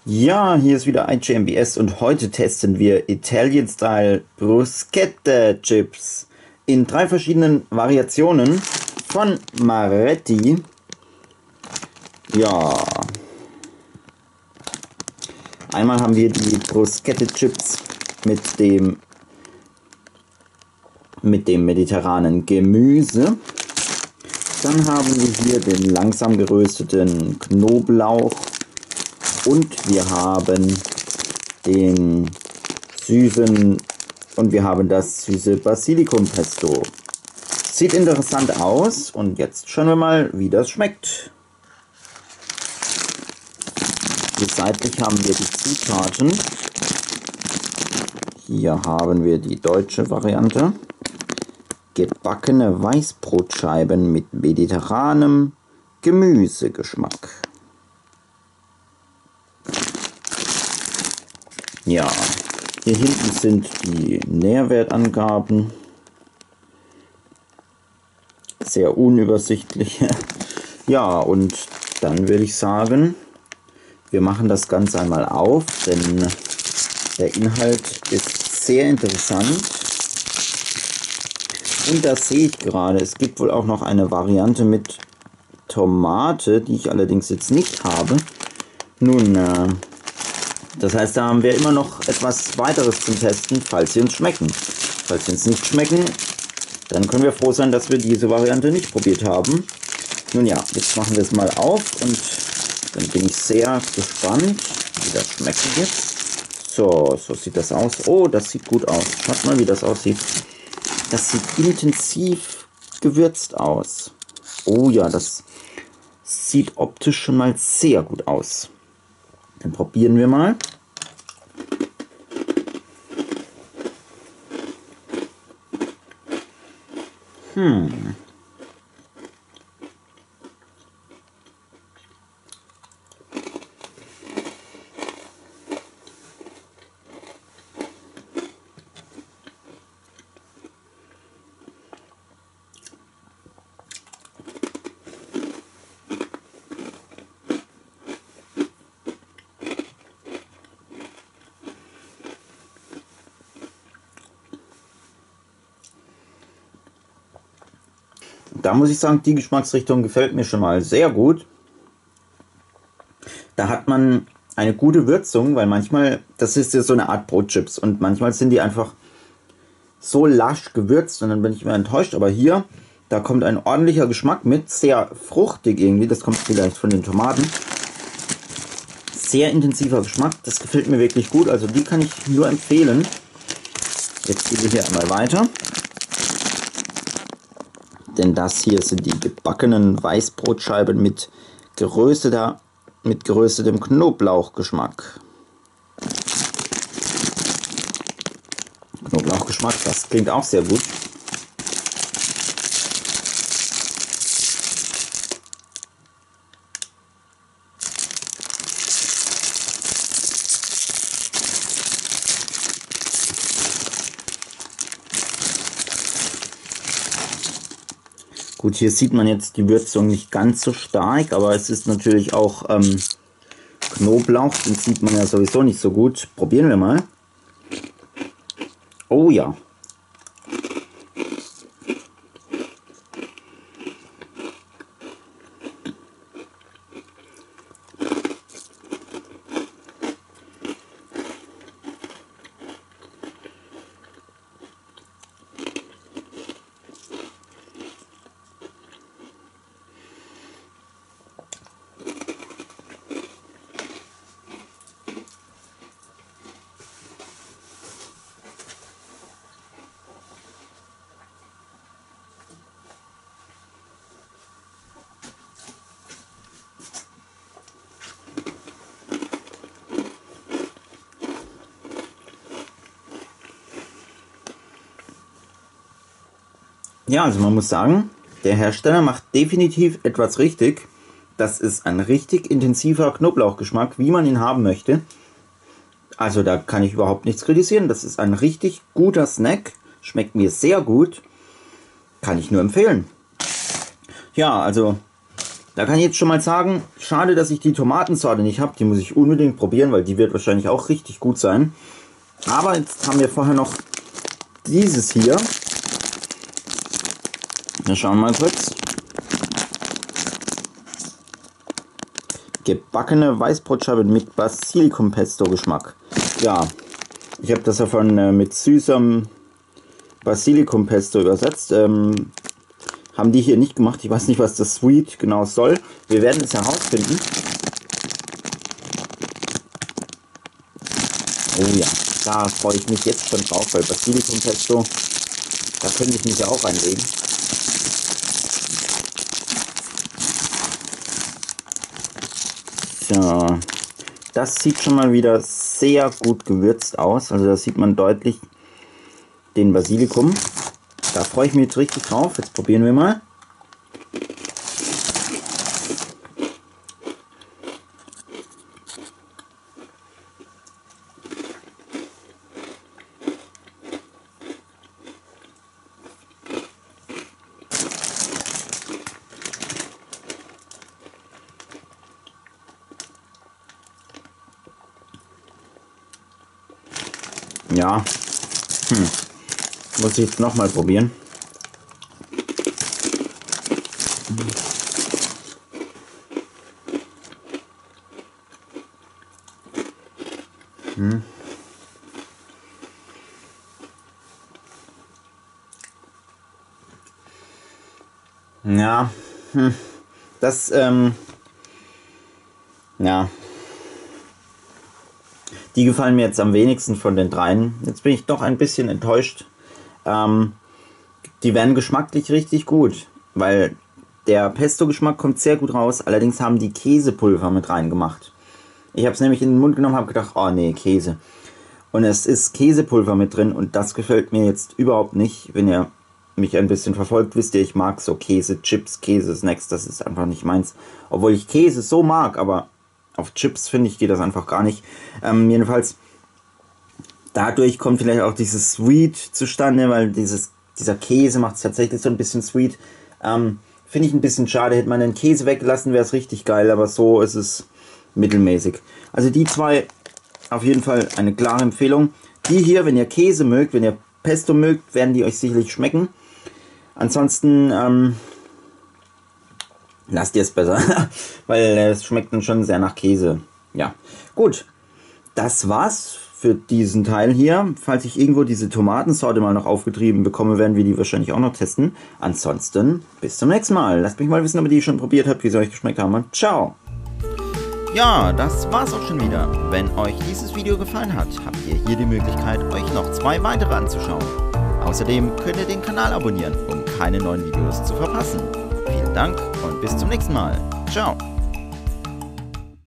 Ja, hier ist wieder IGMBS und heute testen wir Italian Style Bruschetta Chips in 3 verschiedenen Variationen von Maretti. Ja, einmal haben wir die Bruschetta Chips mit dem mediterranen Gemüse. Dann haben wir hier den langsam gerösteten Knoblauch. Und wir haben den süßen und wir haben das süße Basilikumpesto. Sieht interessant aus und jetzt schauen wir mal, wie das schmeckt. Hier seitlich haben wir die Zutaten. Hier haben wir die deutsche Variante. Gebackene Weißbrotscheiben mit mediterranem Gemüsegeschmack. Ja, hier hinten sind die Nährwertangaben. Sehr unübersichtlich. Ja, und dann würde ich sagen, wir machen das Ganze einmal auf, denn der Inhalt ist sehr interessant. Und da sehe ich gerade, es gibt wohl auch noch eine Variante mit Tomate, die ich allerdings jetzt nicht habe. Nun, das heißt, da haben wir immer noch etwas weiteres zum Testen, falls sie uns schmecken. Falls sie uns nicht schmecken, dann können wir froh sein, dass wir diese Variante nicht probiert haben. Nun ja, jetzt machen wir es mal auf und dann bin ich sehr gespannt, wie das schmecken wird. So sieht das aus. Oh, das sieht gut aus. Schaut mal, wie das aussieht. Das sieht intensiv gewürzt aus. Oh ja, das sieht optisch schon mal sehr gut aus. Dann probieren wir mal. Da muss ich sagen, die Geschmacksrichtung gefällt mir schon mal sehr gut. Da hat man eine gute Würzung, weil manchmal, das ist ja so eine Art Brotchips und manchmal sind die einfach so lasch gewürzt und dann bin ich immer enttäuscht. Aber hier, da kommt ein ordentlicher Geschmack mit, sehr fruchtig irgendwie, das kommt vielleicht von den Tomaten. Sehr intensiver Geschmack, das gefällt mir wirklich gut, also die kann ich nur empfehlen. Jetzt gehen wir hier einmal weiter. Denn das hier sind die gebackenen Weißbrotscheiben mit geröstetem Knoblauchgeschmack. Knoblauchgeschmack, das klingt auch sehr gut. Gut, hier sieht man jetzt die Würzung nicht ganz so stark, aber es ist natürlich auch Knoblauch, den sieht man ja sowieso nicht so gut. Probieren wir mal. Oh ja. Ja, also man muss sagen, der Hersteller macht definitiv etwas richtig. Das ist ein richtig intensiver Knoblauchgeschmack, wie man ihn haben möchte. Also da kann ich überhaupt nichts kritisieren. Das ist ein richtig guter Snack. Schmeckt mir sehr gut. Kann ich nur empfehlen. Ja, also Da kann ich jetzt schon mal sagen, schade, dass ich die Tomatensorte nicht habe. Die muss ich unbedingt probieren, weil die wird wahrscheinlich auch richtig gut sein. Aber jetzt haben wir vorher noch dieses hier. Wir schauen mal kurz. Gebackene Weißbrotscheibe mit Basilikumpesto Geschmack. Ja, ich habe das davon mit süßem Basilikumpesto übersetzt. Haben die hier nicht gemacht. Ich weiß nicht, was das Sweet genau soll. Wir werden es herausfinden. Oh ja, da freue ich mich jetzt schon drauf, weil Basilikumpesto, da könnte ich mich ja auch reinlegen. So, das sieht schon mal wieder sehr gut gewürzt aus. Also da sieht man deutlich den Basilikum. Da freue ich mich jetzt richtig drauf. Jetzt probieren wir mal. Ja, muss ich jetzt nochmal probieren. Ja, das, ja. Die gefallen mir jetzt am wenigsten von den dreien. Jetzt bin ich doch ein bisschen enttäuscht. Die werden geschmacklich richtig gut, weil der Pesto-Geschmack kommt sehr gut raus. Allerdings haben die Käsepulver mit reingemacht. Ich habe es nämlich in den Mund genommen und habe gedacht, oh nee, Käse. Und es ist Käsepulver mit drin und das gefällt mir jetzt überhaupt nicht. Wenn ihr mich ein bisschen verfolgt, wisst ihr, ich mag so Käse-Chips, Käse-Snacks, das ist einfach nicht meins. Obwohl ich Käse so mag, aber auf Chips, finde ich, geht das einfach gar nicht. Jedenfalls, dadurch kommt vielleicht auch dieses Sweet zustande, weil dieser Käse macht es tatsächlich so ein bisschen sweet. Finde ich ein bisschen schade. Hätte man den Käse weggelassen, wäre es richtig geil, aber so ist es mittelmäßig. Also die zwei auf jeden Fall eine klare Empfehlung. Die hier, wenn ihr Käse mögt, wenn ihr Pesto mögt, werden die euch sicherlich schmecken. Ansonsten lasst ihr es besser, weil es schmeckt dann schon sehr nach Käse. Ja, gut. Das war's für diesen Teil hier. Falls ich irgendwo diese Tomatensorte mal noch aufgetrieben bekomme, werden wir die wahrscheinlich auch noch testen. Ansonsten bis zum nächsten Mal. Lasst mich mal wissen, ob ihr die schon probiert habt, wie sie euch geschmeckt haben. Und ciao. Ja, das war's auch schon wieder. Wenn euch dieses Video gefallen hat, habt ihr hier die Möglichkeit, euch noch 2 weitere anzuschauen. Außerdem könnt ihr den Kanal abonnieren, um keine neuen Videos zu verpassen. Vielen Dank und bis zum nächsten Mal. Ciao.